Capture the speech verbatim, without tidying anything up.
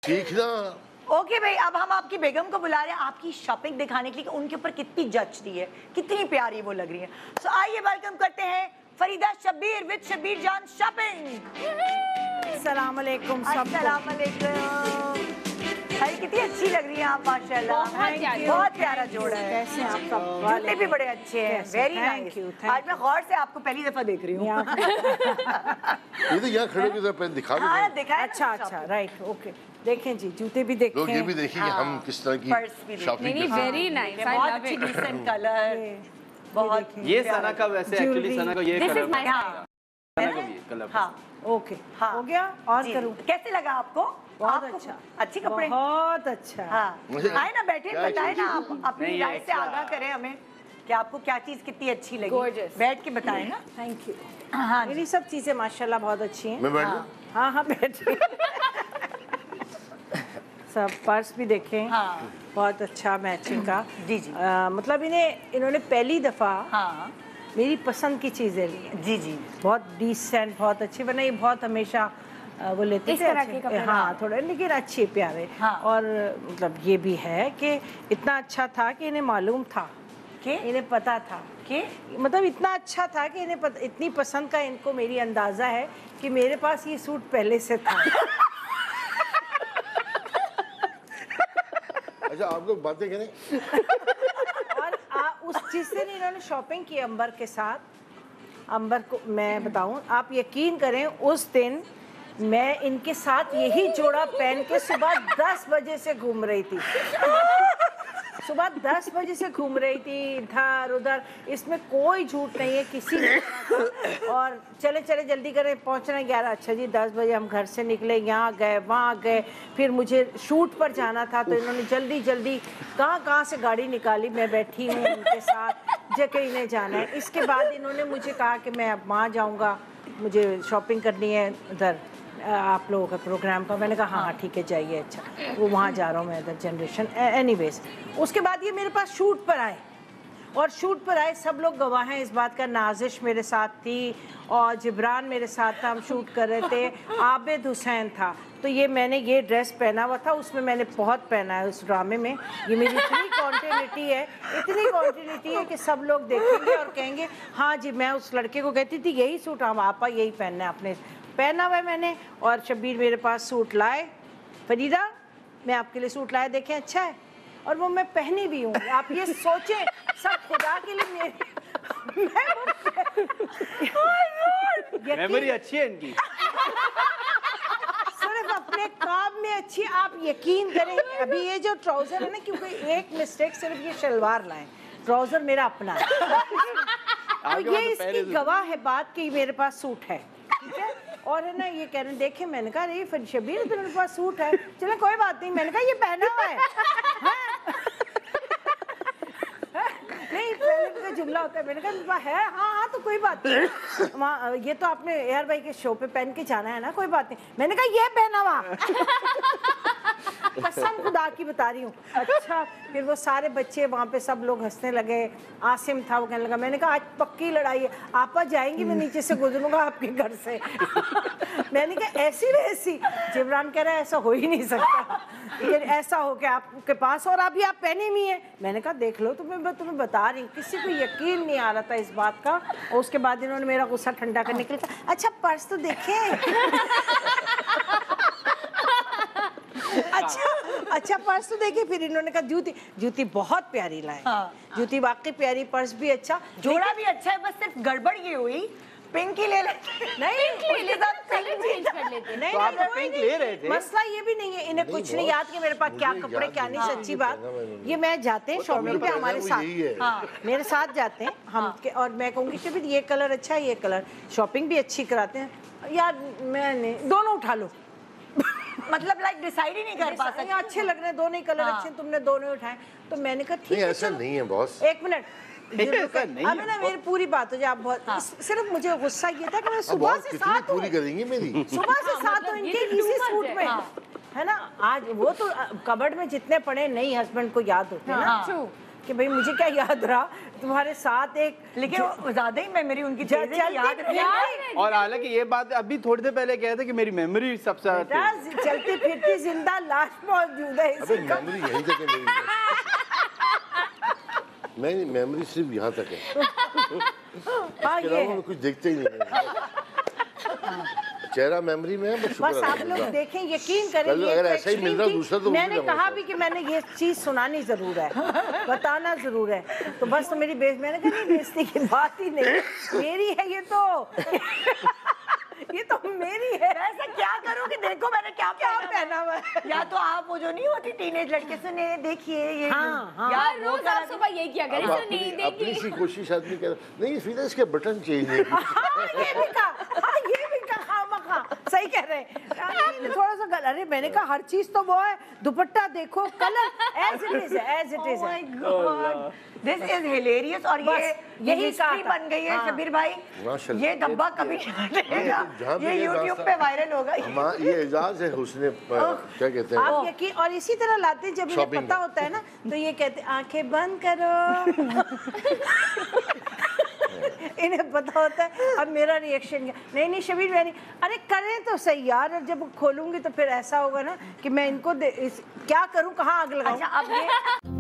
ठीक ना। ओके भाई, अब हम आपकी बेगम को बुला रहे हैं आपकी शॉपिंग दिखाने के लिए कि उनके ऊपर कितनी जच रही है, कितनी प्यारी वो लग रही है। सो so, आइए वेलकम करते हैं फरीदा शब्बीर विद शब्बीर जान शॉपिंग। अस्सलाम वालेकुम सबको। अस्सलाम वालेकुम। अरे कितनी अच्छी लग रही है आप माशाल्लाह, बहुत प्यारा जोड़ा है। कैसे आप सब? जूते भी बड़े अच्छे हैं, वेरी नाइस। आज मैं गौर से आपको पहली दफा देख रही हूँ। ये तो यहाँ खड़े होकर पहन दिखा दो। हाँ दिखाएं। अच्छा अच्छा राइट ओके। देखें जी, जूते भी देखें, लोग ये भी देखें कि हम किस तरह की शॉपिंग करते हैं। वेरी नाइस, बहुत अच्छी डिसेंट कलर, बहुत ये सना का वैसे एक्चुअली सना का ये कलर है। हाँ सना का ये कलर। हाँ ओके हाँ हो गया। और करूँ? कैसे लगा आपको? बहुत आपको अच्छा, अच्छे कपड़े, बहुत अच्छा। हाँ आए ना, बैठे क्या बताए ना, चीज़? आप अपनी नहीं, राय से अच्छा। आगाह करें हमें कि आपको क्या चीज कितनी अच्छी लगी। Gorgeous। बैठ के बताए ना। Thank you. हाँ मेरी सब चीजें माशाल्लाह बहुत अच्छी हैं। मैं बैठ लूं? हाँ हाँ बैठिए। सब पर्स भी देखें, हाँ बहुत अच्छा मैचिंग का। जी जी आ, मतलब इन्हें इन्होंने पहली दफा हाँ मेरी पसंद की चीजें ली हैं। जी जी बहुत डिसेंट, बहुत अच्छी। वरना ये बहुत हमेशा आ, वो लेते इस थे तरह अच्छे- के कपड़े, हाँ थोड़े, लेकिन अच्छे प्यारे। हाँ। और मतलब ये भी है कि इतना अच्छा था कि इन्हें मालूम था, के इन्हें पता था के मतलब इतना अच्छा था कि इन्हें पत, इतनी पसंद का इनको मेरी अंदाज़ा है कि मेरे पास ये सूट पहले से था। अच्छा आप लोग बातें करें। और आ, उस जिस दिन इन्होंने शॉपिंग की अंबर के साथ, अंबर को मैं बताऊं, आप यकीन करें उस दिन मैं इनके साथ यही जोड़ा पहन के सुबह दस बजे से घूम रही थी। सुबह दस बजे से घूम रही थी इधर उधर, इसमें कोई झूठ नहीं है किसी ने। और चले चले जल्दी करें, पहुंचना ग्यारह। अच्छा जी दस बजे हम घर से निकले, यहाँ गए वहाँ गए, फिर मुझे शूट पर जाना था तो इन्होंने जल्दी जल्दी कहाँ कहाँ से गाड़ी निकाली, मैं बैठी हूँ उनके साथ, जगह इन्हें जाना है। इसके बाद इन्होंने मुझे कहा कि मैं अब वहाँ जाऊँगा, मुझे शॉपिंग करनी है उधर आप लोगों का प्रोग्राम का। मैंने कहा हाँ हाँ ठीक है जाइए। अच्छा वो वहाँ जा रहा हूँ मैं इधर जनरेशन। एनीवेज उसके बाद ये मेरे पास शूट पर आए, और शूट पर आए सब लोग गवाह हैं इस बात का। नाजिश मेरे साथ थी और जिब्रान मेरे साथ था, हम शूट कर रहे थे। आबिद हुसैन था। तो ये मैंने ये ड्रेस पहना हुआ था, उसमें मैंने बहुत पहना है उस ड्रामे में। ये मेरी इतनी कॉन्टिन्यूटी है, इतनी कॉन्टिन्यूटी है कि सब लोग देखेंगे और कहेंगे हाँ जी, मैं उस लड़के को कहती थी यही सूट हम आपा यही पहनना है, आपने पहना हुआ है मैंने। और शब्बीर मेरे पास सूट लाए, फरीदा मैं आपके लिए सूट लाया, देखें अच्छा है, और वो मैं पहनी भी हूँ। आप ये सोचें सब खुदा के लिए मेरी मेमोरी अच्छी है इनकी। सिर्फ अपने काम में अच्छी। आप यकीन करें अभी ये जो ट्राउजर है ना, क्योंकि एक मिस्टेक, सिर्फ ये शलवार लाए, ट्राउजर मेरा अपना है। तो ये इसकी गवाह है बात कि मेरे पास सूट है, ठीक है। और है ना ये कह रहे देखे, मैंने कहा अरे फिर शबीर तो मेरे पास सूट है, चलो कोई बात नहीं। मैंने कहा ये पहना हुआ है, हाँ? नहीं पहले का जुमला होता है। मैंने कहा है हाँ हाँ तो कोई बात नहीं, वहाँ ये तो आपने एयर भाई के शो पे पहन के जाना है ना, कोई बात नहीं। मैंने कहा ये पहना हुआ कसम खुदा की बता रही हूँ। अच्छा फिर वो सारे बच्चे वहाँ पे सब लोग हंसने लगे। आसिम था, वो कहने लगा, मैंने कहा आज पक्की लड़ाई है, आपा जाएंगी मैं नीचे से गुजरूंगा आपके घर से। मैंने कहा ऐसी वैसी। जिब्रान कह रहा है ऐसा हो ही नहीं सकता, लेकिन ऐसा हो के आपके पास और अभी आप पहने भी हैं। मैंने कहा देख लो, तुम्हें मैं तुम्हें बता रही हूँ। किसी को यकीन नहीं आ रहा था इस बात का। और उसके बाद इन्होंने मेरा गुस्सा ठंडा करने के लिए कहा अच्छा पर्स तो देखें। अच्छा अच्छा पर्स तो देखिए। फिर इन्होंने कहा जूती, जूती बहुत प्यारी लाए। हाँ। जूती वाकई प्यारी, पर्स भी अच्छा, जोड़ा भी अच्छा है। बस सिर्फ गड़बड़ ये हुई पिंक ही ले लेते। नहीं ले चेंज कर लेते। नहीं तो आप नहीं, पिंक ले रहे थे। मसला ये भी नहीं है, इन्हें कुछ नहीं याद कि मेरे पास क्या कपड़े क्या नहीं। सच्ची बात ये मैं जाते हैं शॉपिंग पे हमारे साथ, हाँ मेरे साथ जाते हैं हम के, और मैं कहूँगी कि ये कलर अच्छा है, ये कलर, शॉपिंग भी अच्छी कराते हैं यार। मैंने दोनों उठा लो, मतलब लाइक डिसाइड ही नहीं कर पा सकते। अच्छे लग रहे हैं दोनों ही कलर, हाँ। अच्छे तुमने दोनों उठाए। तो मैंने कहा ठीक है ऐसा नहीं है बॉस। एक मिनट नहीं अभी ना मेरी पूरी बात हो जाए। आप बहुत हाँ। सिर्फ मुझे गुस्सा ये था कि मैं सुबह से साथ पूरी करेंगे मेरी, सुबह से साथ हूँ इनके इसी सूट में, है ना। आज वो तो कबर्ड में जितने पड़े नई हस्बैंड को याद होते हैं ना कि भाई मुझे क्या याद रहा, तुम्हारे साथ एक लेकिन वो ज्यादा ही मेमोरी उनकी चल- तेज है कि याद चलती- रखना। और हालांकि ये बात अभी थोड़ी देर पहले कहे थे कि मेरी मेमोरी सबसे ज्यादा बेटा, तेज है। चलती फिरती जिंदा लाश मौजूद है अबे इसका। मेमोरी यहीं तक है मेरी। नहीं मेमोरी सिर्फ यहाँ तक है, हाँ इसके ये अलावा है। मैं कुछ देखते ही नहीं है। चेहरा मेमोरी में है, बस शुक्र बस आप अल्हम्दुलिल्लाह। लोग देखें, यकीन करें कल ये अगर तो ऐसा ही extreme मिल रहा थी। दूसरा तो वो भी मैंने लगा कहा होता। भी कि मैंने ये चीज सुनानी जरूर है, बताना जरूर है, तो बस तो मेरी बेइज्जती, मैंने कहा नहीं बेइज्जती की बात ही नहीं, मेरी है ये तो ये तो मेरी है। ऐसा क्या करूं कि देखो मैंने क्या क्या पहना पहना हुआ है? हुआ। या तो आप वो जो नहीं होती टीनेज लड़के सुने देखिए ये हाँ, हाँ। या हर वो रोज आप सुबह ये किया करें, अब सर अपनी नहीं अपनी देखी। सी कोशिश आदमी कर नहीं फिर इसके बटन चेंज नहीं किए। हाँ ये भी कहा, हाँ ये भी कहा, खामखा सही कह रहे हैं। नहीं, थोड़ा सा गल, अरे मैंने कहा हर चीज तो वो है, दुपट्टा देखो, कलर एज इट इज है, एज इट इज माय है। God this is hilarious. और बस, ये यही यही कहा हिस्ट्री था। बन गई है हाँ। शबीर भाई। माशाल्लाह। ये धब्बा कभी नहीं हटेगा, जहाँ भी ये ये यूट्यूब रास्ता- पे वायरल होगा। हमारा ये एजाज है हुस्ने क्या कहते हैं आप यकीन, और इसी तरह लाते हैं जब इन्हें Shopping पता में। होता है ना, तो ये कहते हैं आंखें बंद करो। इन्हें पता होता है अब मेरा रिएक्शन क्या। नहीं नहीं शबीर मैं नहीं, अरे करें तो सही यार, और जब खोलूंगी तो फिर ऐसा होगा ना कि मैं इनको दे, इस, क्या करूं, कहाँ आग लगाऊं। अच्छा अब ये